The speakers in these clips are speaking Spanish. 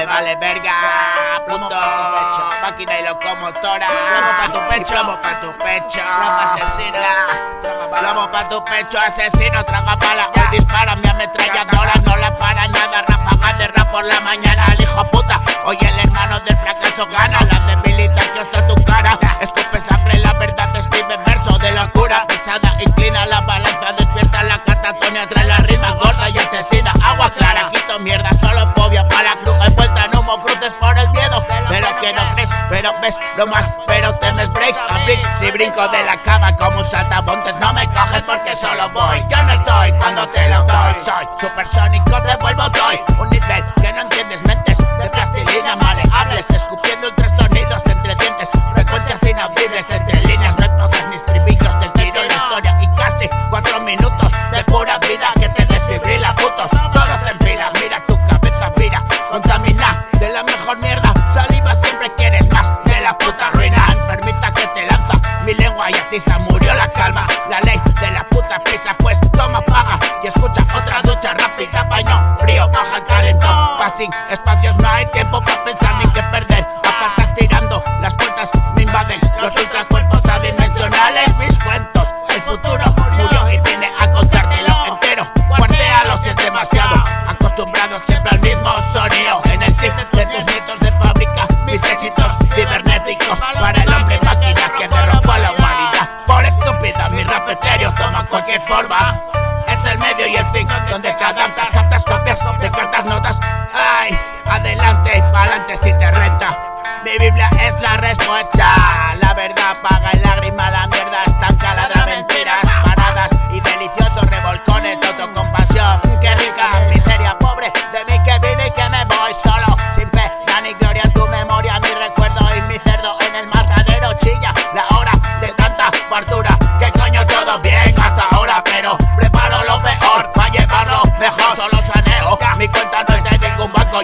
vale verga, puto. Máquina y locomotora. Plomo pa' tu pecho, plomo pa' tu pecho. Plomo asesina, plomo pa' tu pecho, asesino, traga bala. Hoy dispara mi ametralladora, no la para nada. Ráfaga de rap por la mañana, al hijo puta. Hoy el hermano del fracaso gana. La debilidad que ostra tu cara. Escupe sangre, la verdad escribe verso de locura. Pesada, inclina la balanza, despierta la catatonia. Trae la rima gorda y asesina. Agua clara, quito mierda, solo fobia para la cruz. Envuelta en humo, cruces por el miedo de lo que no crees, pero ves lo más, pero temes breaks a bricks. Si brinco de la cama como un saltamontes, no me coges porque solo voy. Yo no estoy cuando te lo doy. Soy supersónico, te vuelvo doy. Un nivel que no entiendes, mentes de plastilina maleables, escupiendo ultrasonidos entre dientes, frecuencias inaudibles entre líneas. No hay pausas ni estribillos, te tiro la historia y casi 4 minutos de pura vida que te desfibrila, putos. Todos en fila, mira tu cabeza vira, contamina de la mejor mierda. Saliva siempre quieres más de la puta ruina. Enfermiza que te lanza mi lengua y atiza. Murió la calma, la ley de la puta prisa. Pues toma, paga y escucha otra ducha rápida. Baño frío, baja el calentón. Passing espacios, no hay tiempo para pensar ni que perder. Apartas tirando, las puertas me invaden los ultracuerpos adimensionales. Mis cuentos, el futuro murió y viene a contártelo entero. Cuartéalo si es demasiado, acostumbrado siempre al mismo sonido. En el chip de tus nietos de fábrica, mis éxitos cibernéticos para el hombre máquina que derrotó a la humanidad. Por estúpida mi rap etéreo toma cualquier forma. Es el medio y el fin donde te adaptas, captas copias de cartas notas. Ay, adelante y pa'lante si te renta. Mi Biblia es la respuesta. La verdad paga en lágrima, la mierda estancada de mentiras paradas y deliciosos revolcones de autocompasión. Qué rica miseria pobre de mí que vine y que me voy solo, sin pena ni gloria en tu memoria. Mi recuerdo y mi cerdo en el matadero chilla la hora de tanta fartura. Que coño todo bien hasta ahora, pero preparo lo peor para llevarlo mejor. Solo saneo, mi cuenta no es de ningún banco.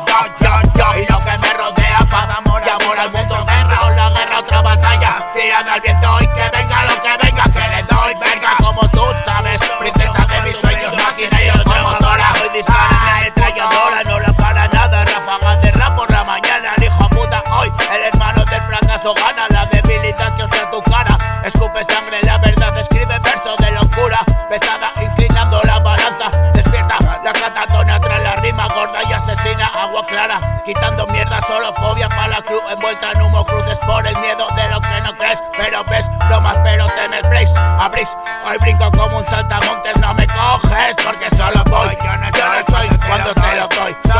Yo y lo que me rodea, paz, amor y amor al mundo. Guerra o la guerra, otra batalla tirada al viento y que venga lo que venga, que le doy verga como tú sabes. Princesa de mis sueños, máquina y locomotora. Hoy dispara mi ametralladora, no la para nada. Ráfaga de rap por la mañana, el hijo puta. Hoy el hermano del fracaso gana. La debilidad que ostra tu cara, escupe sangre, la verdad escribe verso de locura. Pesada, inclinando la balanza, despierta la catatonia, trae la rima gorda y asesina. Agua clara, quitando mierda, solo fobia para la cruz. Envuelta en humo, cruces por el miedo de lo que no crees, pero ves lo más, pero temes breaks a bricks. Hoy brinco como un saltamontes, no me coges porque solo voy. Yo no estoy cuando te lo doy.